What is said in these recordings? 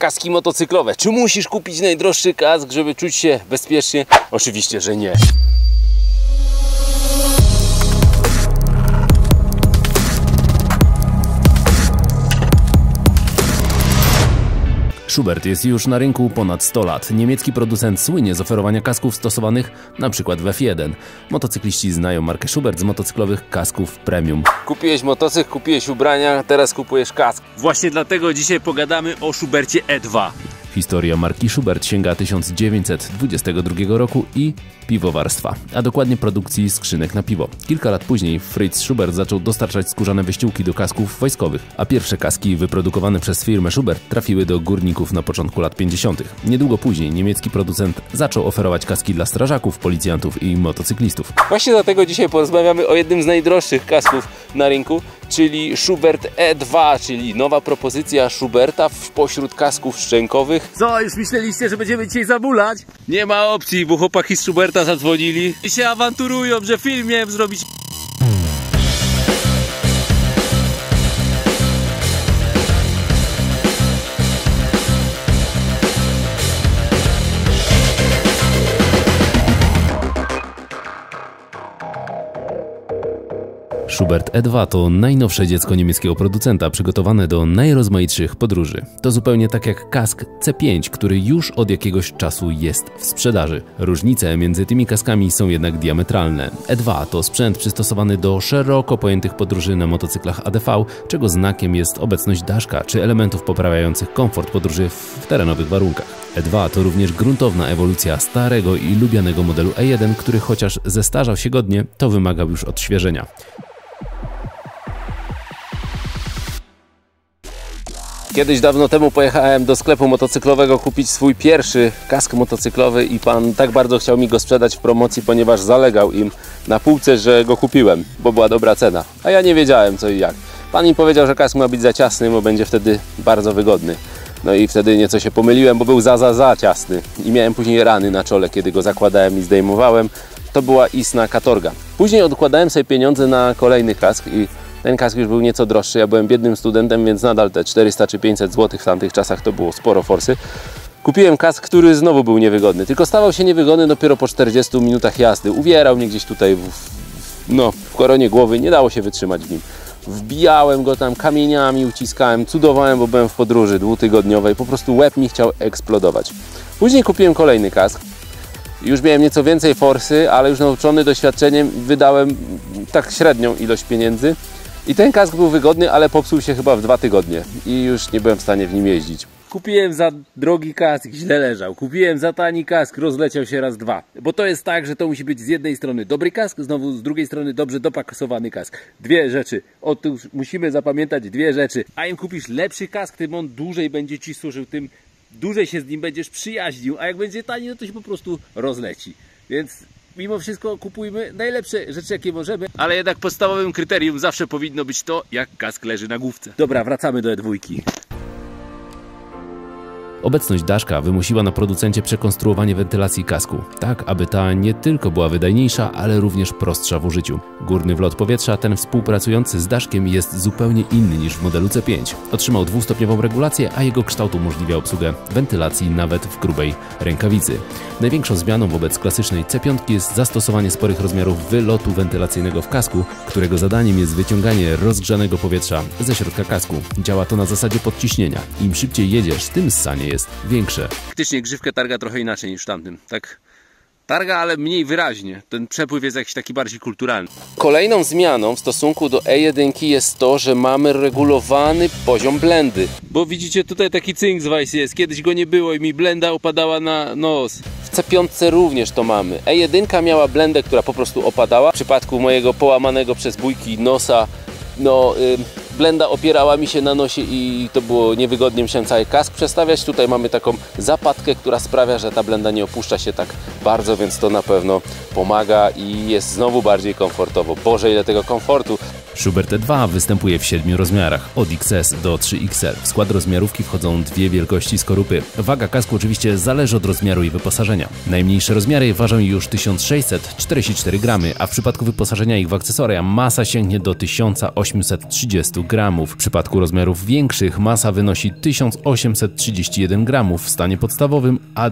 kaski motocyklowe. Czy musisz kupić najdroższy kask, żeby czuć się bezpiecznie? Oczywiście, że nie. Schubert jest już na rynku ponad 100 lat. Niemiecki producent słynie z oferowania kasków stosowanych np. w F1. Motocykliści znają markę Schubert z motocyklowych kasków premium. Kupiłeś motocykl, kupiłeś ubrania, teraz kupujesz kask. Właśnie dlatego dzisiaj pogadamy o Schubercie E2. Historia marki Schubert sięga 1922 roku i piwowarstwa, a dokładnie produkcji skrzynek na piwo. Kilka lat później Fritz Schubert zaczął dostarczać skórzane wyściółki do kasków wojskowych, a pierwsze kaski wyprodukowane przez firmę Schubert trafiły do górników na początku lat 50. Niedługo później niemiecki producent zaczął oferować kaski dla strażaków, policjantów i motocyklistów. Właśnie dlatego dzisiaj porozmawiamy o jednym z najdroższych kasków na rynku, czyli Schubert E2, czyli nowa propozycja Schuberta pośród kasków szczękowych. Co, już myśleliście, że będziemy dzisiaj zamulać? Nie ma opcji, bo chłopaki z Schuberta zadzwonili i się awanturują, że film miałem zrobić. Schubert E2 to najnowsze dziecko niemieckiego producenta przygotowane do najrozmaitszych podróży. To zupełnie tak jak kask C5, który już od jakiegoś czasu jest w sprzedaży. Różnice między tymi kaskami są jednak diametralne. E2 to sprzęt przystosowany do szeroko pojętych podróży na motocyklach ADV, czego znakiem jest obecność daszka czy elementów poprawiających komfort podróży w terenowych warunkach. E2 to również gruntowna ewolucja starego i lubianego modelu E1, który chociaż zestarzał się godnie, to wymagał już odświeżenia. Kiedyś dawno temu pojechałem do sklepu motocyklowego kupić swój pierwszy kask motocyklowy i pan tak bardzo chciał mi go sprzedać w promocji, ponieważ zalegał im na półce, że go kupiłem, bo była dobra cena. A ja nie wiedziałem co i jak. Pan mi powiedział, że kask ma być za ciasny, bo będzie wtedy bardzo wygodny. No i wtedy nieco się pomyliłem, bo był za ciasny. I miałem później rany na czole, kiedy go zakładałem i zdejmowałem. To była istna katorga. Później odkładałem sobie pieniądze na kolejny kask i ten kask już był nieco droższy. Ja byłem biednym studentem, więc nadal te 400 czy 500 zł w tamtych czasach to było sporo forsy. Kupiłem kask, który znowu był niewygodny. Tylko stawał się niewygodny dopiero po 40 minutach jazdy. Uwierał mnie gdzieś tutaj w koronie głowy. Nie dało się wytrzymać w nim. Wbijałem go tam kamieniami, uciskałem, cudowałem, bo byłem w podróży dwutygodniowej. Po prostu łeb mi chciał eksplodować. Później kupiłem kolejny kask. Już miałem nieco więcej forsy, ale już nauczony doświadczeniem wydałem tak średnią ilość pieniędzy. I ten kask był wygodny, ale popsuł się chyba w 2 tygodnie i już nie byłem w stanie w nim jeździć. Kupiłem za drogi kask, źle leżał. Kupiłem za tani kask, rozleciał się raz 2. Bo to jest tak, że to musi być z jednej strony dobry kask, znowu z drugiej strony dobrze dopasowany kask. Dwie rzeczy. Otóż musimy zapamiętać dwie rzeczy. A im kupisz lepszy kask, tym on dłużej będzie Ci służył, tym dłużej się z nim będziesz przyjaźnił. A jak będzie tani, no to się po prostu rozleci. Więc mimo wszystko kupujmy najlepsze rzeczy, jakie możemy, ale jednak podstawowym kryterium zawsze powinno być to, jak kask leży na główce. Dobra, wracamy do E2. Obecność daszka wymusiła na producencie przekonstruowanie wentylacji kasku, tak aby ta nie tylko była wydajniejsza, ale również prostsza w użyciu. Górny wlot powietrza, ten współpracujący z daszkiem, jest zupełnie inny niż w modelu C5. Otrzymał dwustopniową regulację, a jego kształt umożliwia obsługę wentylacji nawet w grubej rękawicy. Największą zmianą wobec klasycznej C5 jest zastosowanie sporych rozmiarów wylotu wentylacyjnego w kasku, którego zadaniem jest wyciąganie rozgrzanego powietrza ze środka kasku. Działa to na zasadzie podciśnienia. Im szybciej jedziesz, tym ssanie jest większe. Faktycznie grzywkę targa trochę inaczej niż w tamtym. Tak targa, ale mniej wyraźnie. Ten przepływ jest jakiś taki bardziej kulturalny. Kolejną zmianą w stosunku do E1 jest to, że mamy regulowany poziom blendy. Bo widzicie, tutaj taki cynk jest. Kiedyś go nie było i mi blenda opadała na nos. W C5 również to mamy. E1 miała blendę, która po prostu opadała. W przypadku mojego połamanego przez bójki nosa, blenda opierała mi się na nosie i to było niewygodnie, musiałem cały kask przestawiać. Tutaj mamy taką zapadkę, która sprawia, że ta blenda nie opuszcza się tak bardzo, więc to na pewno pomaga i jest znowu bardziej komfortowo. Boże, ile tego komfortu! Schubert E2 występuje w 7 rozmiarach, od XS do 3XL. W skład rozmiarówki wchodzą dwie wielkości skorupy. Waga kasku oczywiście zależy od rozmiaru i wyposażenia. Najmniejsze rozmiary ważą już 1644 gramy, a w przypadku wyposażenia ich w akcesoria masa sięgnie do 1830 gramów. W przypadku rozmiarów większych masa wynosi 1831 gramów w stanie podstawowym, a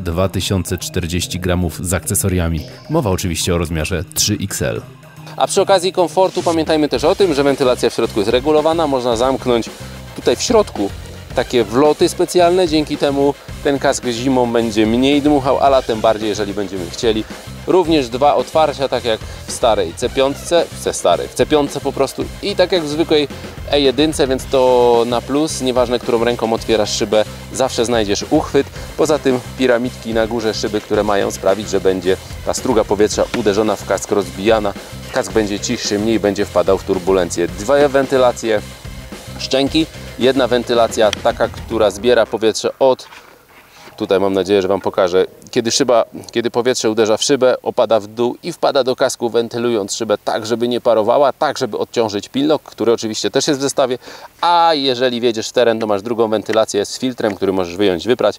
2040 gramów z akcesoriami. Mowa oczywiście o rozmiarze 3XL. A przy okazji komfortu pamiętajmy też o tym, że wentylacja w środku jest regulowana. Można zamknąć tutaj w środku takie wloty specjalne. Dzięki temu ten kask zimą będzie mniej dmuchał, a latem bardziej, jeżeli będziemy chcieli. Również dwa otwarcia, tak jak w starej C5, w C5 po prostu i tak jak w zwykłej E1, więc to na plus. Nieważne, którą ręką otwierasz szybę, zawsze znajdziesz uchwyt. Poza tym piramidki na górze szyby, które mają sprawić, że będzie ta struga powietrza uderzona w kask rozbijana. Kask będzie cichszy, mniej będzie wpadał w turbulencję. Dwie wentylacje szczęki, jedna wentylacja taka, która zbiera powietrze od... Tutaj mam nadzieję, że Wam pokażę. Kiedy powietrze uderza w szybę, opada w dół i wpada do kasku, wentylując szybę tak, żeby nie parowała, tak, żeby odciążyć pillock, który oczywiście też jest w zestawie. A jeżeli wjedziesz w teren, to masz drugą wentylację z filtrem, który możesz wyjąć, wyprać.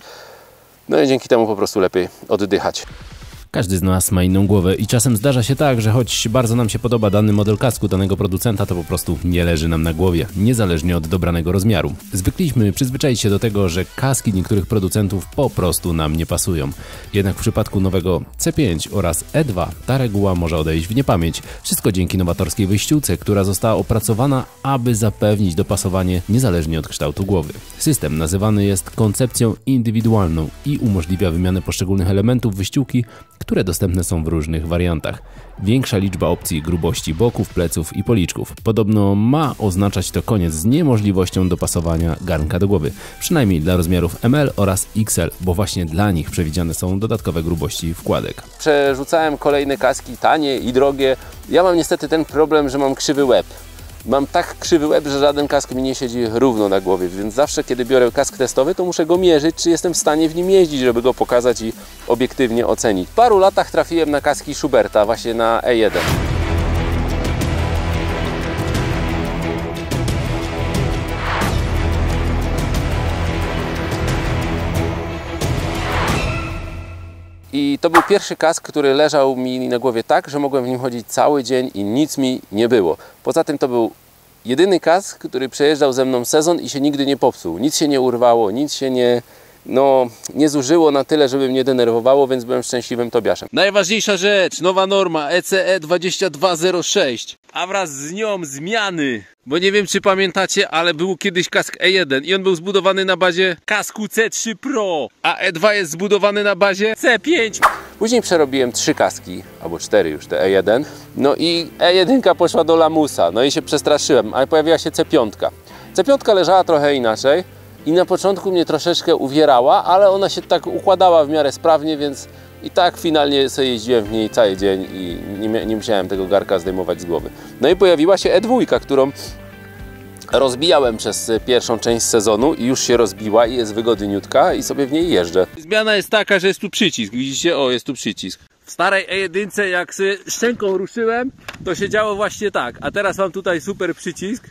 No i dzięki temu po prostu lepiej oddychać. Każdy z nas ma inną głowę i czasem zdarza się tak, że choć bardzo nam się podoba dany model kasku danego producenta, to po prostu nie leży nam na głowie, niezależnie od dobranego rozmiaru. Zwykliśmy przyzwyczaić się do tego, że kaski niektórych producentów po prostu nam nie pasują. Jednak w przypadku nowego C5 oraz E2 ta reguła może odejść w niepamięć. Wszystko dzięki nowatorskiej wyściółce, która została opracowana, aby zapewnić dopasowanie niezależnie od kształtu głowy. System nazywany jest koncepcją indywidualną i umożliwia wymianę poszczególnych elementów wyściółki, które dostępne są w różnych wariantach. Większa liczba opcji grubości boków, pleców i policzków. Podobno ma oznaczać to koniec z niemożliwością dopasowania garnka do głowy. Przynajmniej dla rozmiarów ML oraz XL, bo właśnie dla nich przewidziane są dodatkowe grubości wkładek. Przerzucałem kolejne kaski, tanie i drogie. Ja mam niestety ten problem, że mam krzywy łeb. Mam tak krzywy łeb, że żaden kask mi nie siedzi równo na głowie, więc zawsze kiedy biorę kask testowy, to muszę go mierzyć, czy jestem w stanie w nim jeździć, żeby go pokazać i obiektywnie ocenić. W paru latach trafiłem na kaski Schuberta, właśnie na E1. I to był pierwszy kask, który leżał mi na głowie tak, że mogłem w nim chodzić cały dzień i nic mi nie było. Poza tym to był jedyny kask, który przejeżdżał ze mną sezon i się nigdy nie popsuł. Nic się nie urwało, nic się nie zużyło na tyle, żeby mnie denerwowało, więc byłem szczęśliwym Tobiaszem. Najważniejsza rzecz, nowa norma ECE 2206, a wraz z nią zmiany. Bo nie wiem, czy pamiętacie, ale był kiedyś kask E1 i on był zbudowany na bazie kasku C3 Pro, a E2 jest zbudowany na bazie C5. Później przerobiłem 3 kaski, albo 4 już, te E1. No i E1 poszła do lamusa, no i się przestraszyłem, ale pojawiła się C5. C5 leżała trochę inaczej i na początku mnie troszeczkę uwierała, ale ona się tak układała w miarę sprawnie, więc i tak finalnie sobie jeździłem w niej cały dzień i nie musiałem tego garka zdejmować z głowy. No i pojawiła się E2, którą rozbijałem przez pierwszą część sezonu i już się rozbiła i jest wygodniutka i sobie w niej jeżdżę. Zmiana jest taka, że jest tu przycisk, widzicie? O, jest tu przycisk. W starej E1 jak sobie szczęką ruszyłem, to się działo właśnie tak, a teraz mam tutaj super przycisk.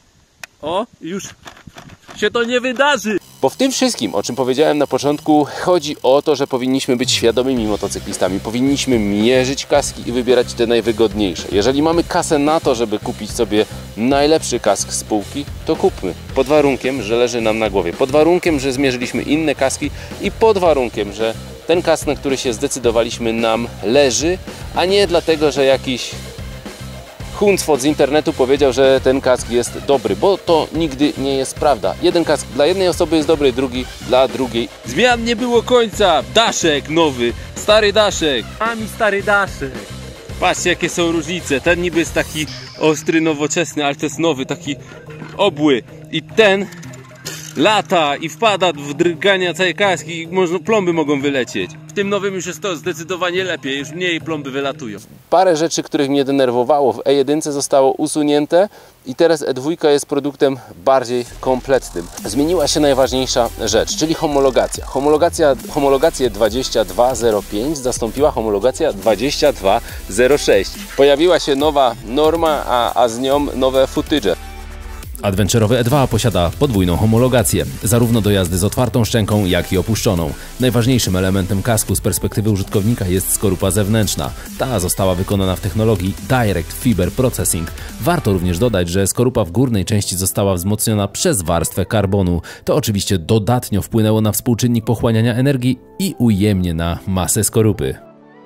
O, już się to nie wydarzy. Bo w tym wszystkim, o czym powiedziałem na początku, chodzi o to, że powinniśmy być świadomymi motocyklistami. Powinniśmy mierzyć kaski i wybierać te najwygodniejsze. Jeżeli mamy kasę na to, żeby kupić sobie najlepszy kask z półki, to kupmy. Pod warunkiem, że leży nam na głowie. Pod warunkiem, że zmierzyliśmy inne kaski i pod warunkiem, że ten kask, na który się zdecydowaliśmy, nam leży, a nie dlatego, że jakiś Huncwot z internetu powiedział, że ten kask jest dobry, bo to nigdy nie jest prawda. Jeden kask dla jednej osoby jest dobry, drugi dla drugiej. Zmian nie było końca. Daszek nowy, stary daszek. A mi stary daszek. Patrzcie, jakie są różnice. Ten niby jest taki ostry, nowoczesny, ale to jest nowy, taki obły. I ten lata i wpada w drgania całej kaski i plomby mogą wylecieć. W tym nowym już jest to zdecydowanie lepiej, już mniej plomby wylatują. Parę rzeczy, których mnie denerwowało w E1 zostało usunięte i teraz E2 jest produktem bardziej kompletnym. Zmieniła się najważniejsza rzecz, czyli homologacja. Homologację 2205 zastąpiła homologacja 2206. Pojawiła się nowa norma, a z nią nowe footage. Adventurowy E2 posiada podwójną homologację, zarówno do jazdy z otwartą szczęką, jak i opuszczoną. Najważniejszym elementem kasku z perspektywy użytkownika jest skorupa zewnętrzna. Ta została wykonana w technologii Direct Fiber Processing. Warto również dodać, że skorupa w górnej części została wzmocniona przez warstwę karbonu. To oczywiście dodatnio wpłynęło na współczynnik pochłaniania energii i ujemnie na masę skorupy.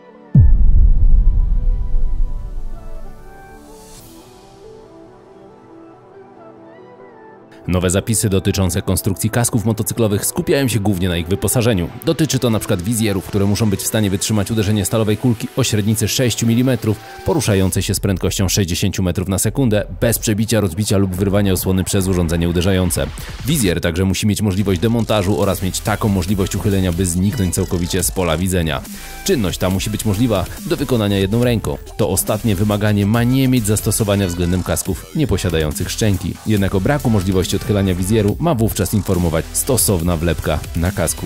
Nowe zapisy dotyczące konstrukcji kasków motocyklowych skupiają się głównie na ich wyposażeniu. Dotyczy to np. wizjerów, które muszą być w stanie wytrzymać uderzenie stalowej kulki o średnicy 6 mm, poruszającej się z prędkością 60 metrów na sekundę, bez przebicia, rozbicia lub wyrwania osłony przez urządzenie uderzające. Wizjer także musi mieć możliwość demontażu oraz mieć taką możliwość uchylenia, by zniknąć całkowicie z pola widzenia. Czynność ta musi być możliwa do wykonania jedną ręką. To ostatnie wymaganie ma nie mieć zastosowania względem kasków nieposiadających szczęki. Jednak o braku możliwości odchylania wizjeru ma wówczas informować stosowna wlepka na kasku.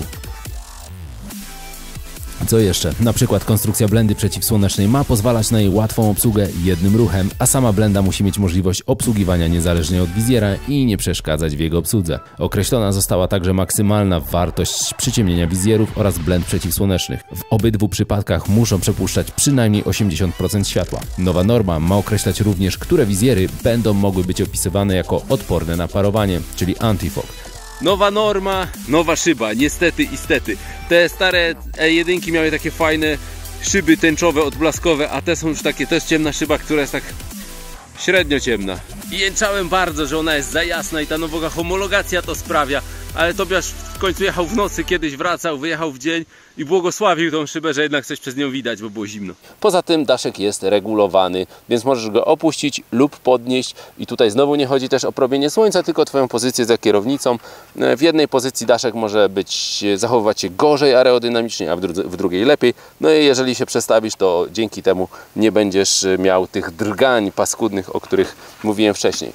Co jeszcze? Na przykład konstrukcja blendy przeciwsłonecznej ma pozwalać na jej łatwą obsługę jednym ruchem, a sama blenda musi mieć możliwość obsługiwania niezależnie od wizjera i nie przeszkadzać w jego obsłudze. Określona została także maksymalna wartość przyciemnienia wizjerów oraz blend przeciwsłonecznych. W obydwu przypadkach muszą przepuszczać przynajmniej 80% światła. Nowa norma ma określać również, które wizjery będą mogły być opisywane jako odporne na parowanie, czyli anti-fog. Nowa norma, nowa szyba, niestety i stety. Te stare E1 miały takie fajne szyby tęczowe, odblaskowe, a te są już takie, to jest ciemna szyba, która jest tak średnio ciemna. I jęczałem bardzo, że ona jest za jasna i ta nowa homologacja to sprawia, ale Tobiasz w końcu jechał w nocy, kiedyś wracał, wyjechał w dzień i błogosławił tą szybę, że jednak coś przez nią widać, bo było zimno. Poza tym daszek jest regulowany, więc możesz go opuścić lub podnieść i tutaj znowu nie chodzi też o promienie słońca, tylko o Twoją pozycję za kierownicą. W jednej pozycji daszek może zachowywać się gorzej aerodynamicznie, a w drugiej lepiej. No i jeżeli się przestawisz, to dzięki temu nie będziesz miał tych drgań paskudnych, o których mówiłem wcześniej.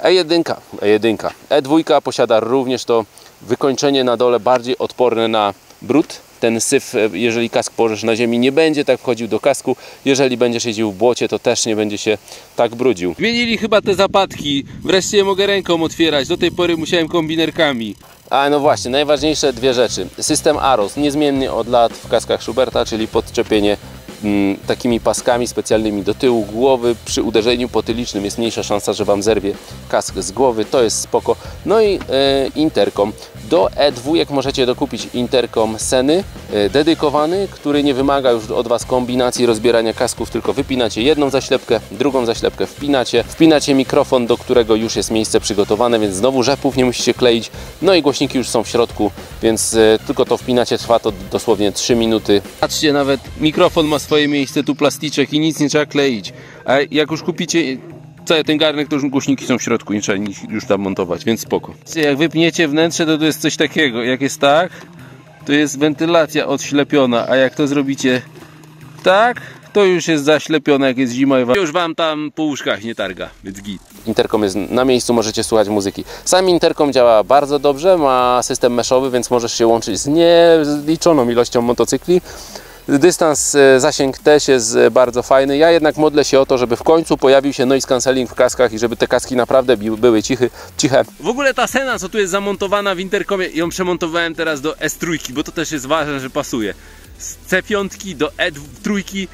E1. E2 posiada również to wykończenie na dole bardziej odporne na brud. Ten syf, jeżeli kask położysz na ziemi, nie będzie tak wchodził do kasku. Jeżeli będziesz jeździł w błocie, to też nie będzie się tak brudził. Zmienili chyba te zapadki. Wreszcie mogę ręką otwierać. Do tej pory musiałem kombinerkami. A no właśnie, najważniejsze dwie rzeczy. System AROS, niezmienny od lat w kaskach Schuberta, czyli podczepienie takimi paskami specjalnymi do tyłu głowy. Przy uderzeniu potylicznym jest mniejsza szansa, że Wam zerwie kask z głowy, to jest spoko. No i interkom. Do E2 możecie dokupić interkom Seny dedykowany, który nie wymaga już od Was kombinacji rozbierania kasków, tylko wypinacie jedną zaślepkę, drugą zaślepkę wpinacie mikrofon, do którego już jest miejsce przygotowane, więc znowu rzepów nie musicie kleić. No i głośniki już są w środku, więc tylko to wpinacie, trwa to dosłownie 3 minuty. Patrzcie, nawet mikrofon ma swoje miejsce, tu plasticzek i nic nie trzeba kleić. A jak już kupicie cały ten garnek, to już głośniki są w środku, nie trzeba już tam montować, więc spoko. Jak wypniecie wnętrze, to jest coś takiego. Jak jest tak, to jest wentylacja odślepiona, a jak to zrobicie tak, to już jest zaślepione, jak jest zima i już Wam tam po łóżkach nie targa, więc git. Interkom jest na miejscu, możecie słuchać muzyki. Sam interkom działa bardzo dobrze, ma system meszowy, więc możesz się łączyć z nieliczoną ilością motocykli. Dystans, zasięg też jest bardzo fajny. Ja jednak modlę się o to, żeby w końcu pojawił się noise cancelling w kaskach i żeby te kaski naprawdę były ciche. W ogóle ta Sena, co tu jest zamontowana w interkomie, ją przemontowałem teraz do S3, bo to też jest ważne, że pasuje. Z C5 do E3,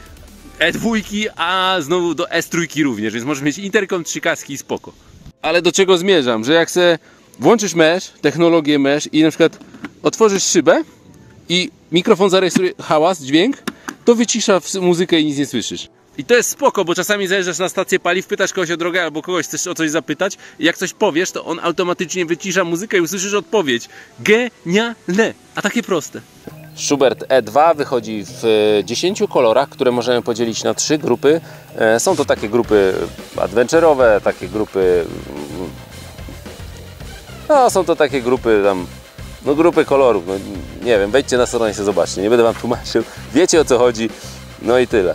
E2, a znowu do S3 również, więc możesz mieć interkom 3 kaski i spoko. Ale do czego zmierzam? Że jak se włączysz mesh, technologię mesh i na przykład otworzysz szybę i mikrofon zarejestruje hałas, dźwięk, to wycisza muzykę i nic nie słyszysz. I to jest spoko, bo czasami zajeżdżasz na stację paliw, pytasz kogoś o drogę albo kogoś chcesz o coś zapytać i jak coś powiesz, to on automatycznie wycisza muzykę i usłyszysz odpowiedź. Genialne, a takie proste. Schubert E2 wychodzi w 10 kolorach, które możemy podzielić na 3 grupy. Są to takie grupy adventurowe, takie grupy No, są to takie grupy tam, no grupy kolorów, no nie wiem, wejdźcie na stronę i się zobaczcie, nie będę wam tłumaczył, wiecie o co chodzi, no i tyle.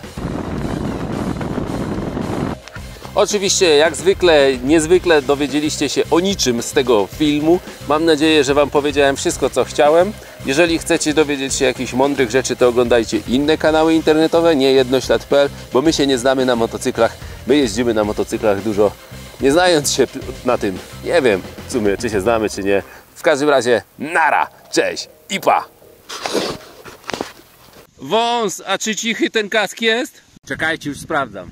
Oczywiście, jak zwykle, niezwykle dowiedzieliście się o niczym z tego filmu. Mam nadzieję, że wam powiedziałem wszystko, co chciałem. Jeżeli chcecie dowiedzieć się jakichś mądrych rzeczy, to oglądajcie inne kanały internetowe, nie jednoślad.pl, bo my się nie znamy na motocyklach. My jeździmy na motocyklach dużo, nie znając się na tym. Nie wiem w sumie, czy się znamy, czy nie. W każdym razie, nara, cześć i pa! Wąs, a czy cichy ten kask jest? Czekajcie, już sprawdzam.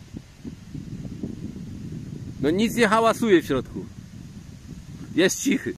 No nic nie hałasuje w środku. Jest cichy.